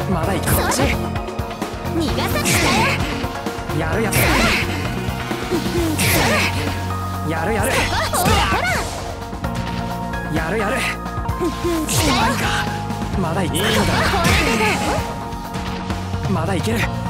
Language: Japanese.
まだいける。こっち逃がさない。 やるやつやるやるほらほら。 やるやるまだいける。 これでどう？ まだいける。